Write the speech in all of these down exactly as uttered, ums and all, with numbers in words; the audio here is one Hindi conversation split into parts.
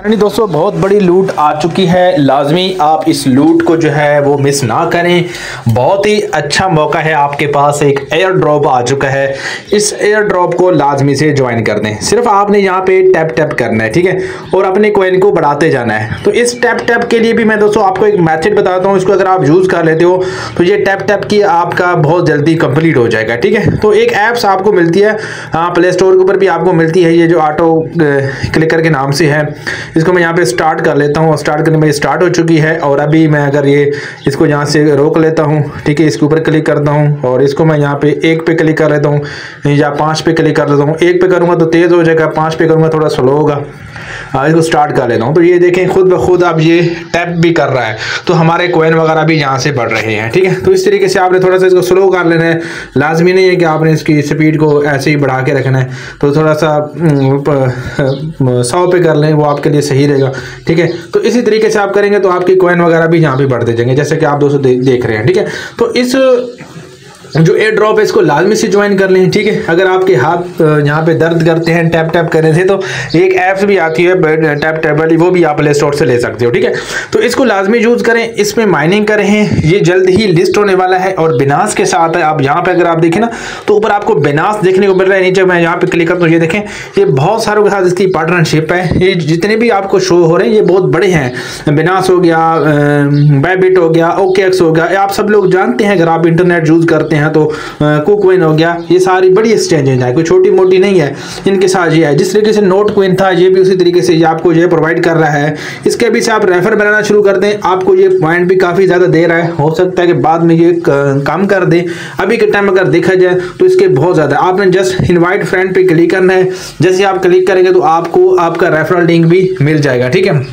नहीं दोस्तों, बहुत बड़ी लूट आ चुकी है। लाजमी आप इस लूट को जो है वो मिस ना करें। बहुत ही अच्छा मौका है आपके पास, एक एयर ड्रॉप आ चुका है। इस एयर ड्रॉप को लाजमी से ज्वाइन कर दें। सिर्फ आपने यहाँ पे टैप टैप करना है, ठीक है, और अपने कॉइन को बढ़ाते जाना है। तो इस टैप टैप के लिए भी मैं दोस्तों आपको एक मैथड बताता हूँ। इसको अगर आप यूज़ कर लेते हो तो ये टैप टैप की आपका बहुत जल्दी कंप्लीट हो जाएगा, ठीक है। तो एक ऐप्स आपको मिलती है प्ले स्टोर के ऊपर भी आपको मिलती है, ये जो ऑटो क्लिकर के नाम से है। इसको मैं यहाँ पे स्टार्ट कर लेता हूँ। स्टार्ट करने में स्टार्ट हो चुकी है। और अभी मैं अगर ये इसको यहाँ से रोक लेता हूँ, ठीक है, इसके ऊपर क्लिक करता हूँ और इसको मैं यहाँ पे एक पे क्लिक कर लेता हूँ या पाँच पे क्लिक कर लेता हूँ। एक पे करूँगा तो तेज़ हो जाएगा, पाँच पे करूँगा थोड़ा स्लो होगा। इसको स्टार्ट कर लेता हूँ तो ये देखें खुद ब खुद अब ये टैप भी कर रहा है, तो हमारे कॉइन वगैरह भी यहाँ से बढ़ रहे हैं, ठीक है। तो इस तरीके से आपने थोड़ा सा इसको स्लो कर लेना है। लाजमी नहीं है कि आपने इसकी स्पीड को ऐसे ही बढ़ा के रखना है, तो थोड़ा सा सौ पे कर लें, वो आपके लिए सही रहेगा, ठीक है। तो इसी तरीके से आप करेंगे तो आपकी कॉइन वगैरह भी यहाँ पे बढ़ते जाएंगे, जैसे कि आप दोस्तों दे, देख रहे हैं, ठीक है। तो इस जो एयर ड्रॉप है इसको लाजमी से ज्वाइन कर लें, ठीक है। अगर आपके हाथ यहाँ पे दर्द करते हैं टैप टैप करने से, तो एक ऐप्स भी आती है टैप टैप वाली, वो भी आप प्ले स्टोर से ले सकते हो, ठीक है। तो इसको लाजमी यूज़ करें, इसमें माइनिंग करें। ये जल्द ही लिस्ट होने वाला है और बिनास के साथ है। आप यहाँ पे अगर आप देखें ना तो ऊपर आपको बिनास देखने को मिल रहा है। नीचे मैं यहाँ पे क्लिक करता हूँ, ये देखें ये बहुत सारों के साथ इसकी पार्टनरशिप है। ये जितने भी आपको शो हो रहे हैं ये बहुत बड़े हैं। बिनास हो गया, बायबिट हो गया, ओकेएक्स हो गया, आप सब लोग जानते हैं अगर आप इंटरनेट यूज़ करते हैं तो कुकॉइन हो गया। ये सारी बड़ी एक्सचेंजेज है, कोई छोटी मोटी नहीं है। इनके साथ ये है, जिस तरीके से नोट कॉइन था ये भी उसी तरीके से ये आपको ये प्रोवाइड कर रहा है। इसके भी से आप रेफर बनाना शुरू कर दें, आपको ये पॉइंट भी काफ़ी ज़्यादा दे रहा है। हो सकता है कि बाद में ये कम कर दे। अभी के टाइम अगर देखा जाए तो इसके बहुत ज़्यादा, आपने जस्ट इनवाइट फ्रेंड पे क्लिक करना है। जैसे आप क्लिक करेंगे तो आपको आपका रेफरल लिंक भी मिल जाएगा, ठीक है।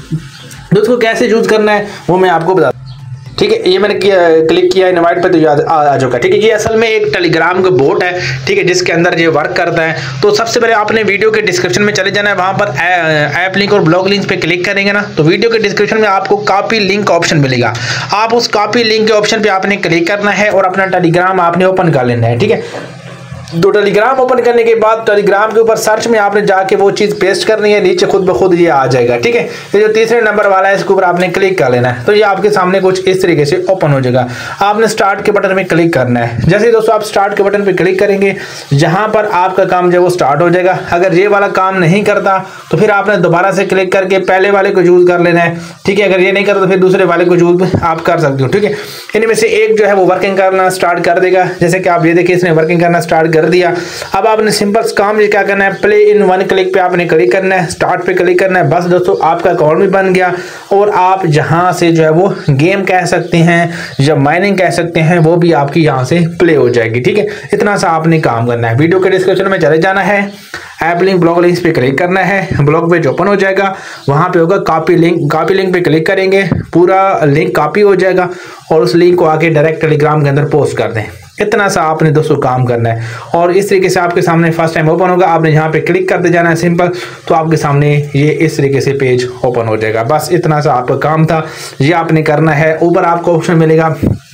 दोस्तों कैसे यूज़ करना है वो मैं आपको बता, ठीक है। ये मैंने किया, क्लिक किया इनवाइट पे तो याद आ चुका, ठीक है। ये असल में एक टेलीग्राम का बोट है, ठीक है, जिसके अंदर ये वर्क करता है। तो सबसे पहले आपने वीडियो के डिस्क्रिप्शन में चले जाना है, वहां पर ऐप लिंक और ब्लॉग लिंक पे क्लिक करेंगे ना तो वीडियो के डिस्क्रिप्शन में आपको कॉपी लिंक का ऑप्शन मिलेगा। आप उस कॉपी लिंक के ऑप्शन पे आपने क्लिक करना है और अपना टेलीग्राम आपने ओपन कर लेना है, ठीक है। तो टेलीग्राम ओपन करने के बाद टेलीग्राम के ऊपर सर्च में आपने जाके वो चीज़ पेस्ट करनी है, नीचे खुद ब खुद ये आ जाएगा, ठीक है। ये जो तीसरे नंबर वाला है इसके ऊपर आपने क्लिक कर लेना है, तो ये आपके सामने कुछ इस तरीके से ओपन हो जाएगा। आपने स्टार्ट के बटन में क्लिक करना है। जैसे दोस्तों आप स्टार्ट के बटन पे क्लिक करेंगे, जहां पर आपका काम जो वो स्टार्ट हो जाएगा। अगर ये वाला काम नहीं करता तो फिर आपने दोबारा से क्लिक करके पहले वाले को यूज़ कर लेना है, ठीक है। अगर ये नहीं करता तो फिर दूसरे वाले को यूज़ आप कर सकते हो, ठीक है। इनमें से एक जो है वो वर्किंग करना स्टार्ट कर देगा। जैसे कि आप ये देखिए इसने वर्किंग करना स्टार्ट कर दिया। अब आपने सिंपल काम ये क्या करना है, प्ले इन वन क्लिक पे आपने क्लिक करना है, स्टार्ट पे क्लिक करना है। बस दोस्तों आपका अकाउंट भी बन गया और आप जहां से जो है वो गेम कह सकते हैं या माइनिंग कह सकते हैं, वो भी आपकी यहां से प्ले हो जाएगी, ठीक है। इतना सा आपने काम करना है। वीडियो के डिस्क्रिप्शन में चले जाना है, ऐप लिंक ब्लॉग लिंक पे क्लिक करना है, ब्लॉग पेज ओपन हो जाएगा। वहां पे होगा कॉपी लिंक, कॉपी लिंक पे क्लिक करेंगे, पूरा लिंक कॉपी हो जाएगा और उस लिंक को आके डायरेक्ट टेलीग्राम के अंदर पोस्ट कर दें। इतना सा आपने दोस्तों काम करना है और इस तरीके से आपके सामने फर्स्ट टाइम ओपन होगा। आपने यहाँ पे क्लिक करते जाना है सिंपल, तो आपके सामने ये इस तरीके से पेज ओपन हो जाएगा। बस इतना सा आपका काम था, ये आपने करना है। ऊपर आपको ऑप्शन मिलेगा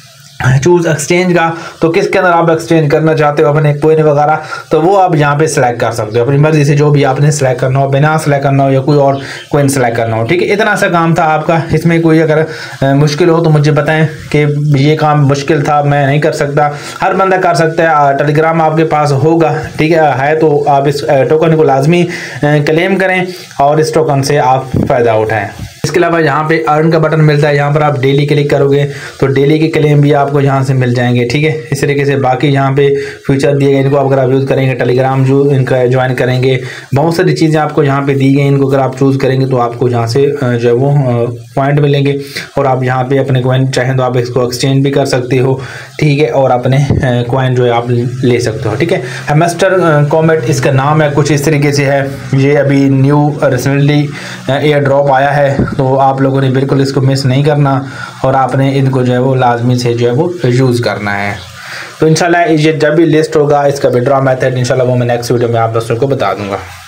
चूज एक्सचेंज का, तो किसके अंदर आप एक्सचेंज करना चाहते हो अपने कॉइन वगैरह, तो वो आप यहाँ पे सिलेक्ट कर सकते हो अपनी मर्जी से, जो भी आपने सिलेक्ट करना हो, बिना सिलेक्ट करना हो या कोई और कॉइन सिलेक्ट करना हो, ठीक है। इतना सा काम था आपका। इसमें कोई अगर मुश्किल हो तो मुझे बताएं कि ये काम मुश्किल था, मैं नहीं कर सकता। हर बंदा कर सकता है। टेलीग्राम आपके पास होगा, ठीक है, है तो आप इस टोकन को लाजमी क्लेम करें और इस टोकन से आप फ़ायदा उठाएँ। इसके अलावा यहाँ पे अर्न का बटन मिलता है, यहाँ पर आप डेली क्लिक करोगे तो डेली के क्लेम भी आपको यहाँ से मिल जाएंगे, ठीक है। इस तरीके से बाकी यहाँ पे फ्यूचर दिए गए, इनको अगर आप यूज़ करेंगे, टेलीग्राम जो इनका ज्वाइन करेंगे, बहुत सारी चीज़ें आपको यहाँ पे दी गई, इनको अगर आप चूज़ करेंगे तो आपको यहाँ से जो है वो पॉइंट मिलेंगे और आप यहाँ पे अपने कॉइन चाहें तो आप इसको एक्सचेंज भी कर सकते हो, ठीक है, और अपने कॉइन जो है आप ले सकते हो, ठीक है। हैमस्टर कॉमेट इसका नाम है, कुछ इस तरीके से है। ये अभी न्यू रिसेंटली एयर ड्रॉप आया है, तो आप लोगों ने बिल्कुल इसको मिस नहीं करना और आपने इनको जो है वो लाजमी से जो है वो यूज़ करना है। तो इंशाल्लाह ये जब भी लिस्ट होगा इसका विड्रॉ मेथड, इंशाल्लाह वो मैं नेक्स्ट वीडियो में आप दोस्तों को बता दूंगा।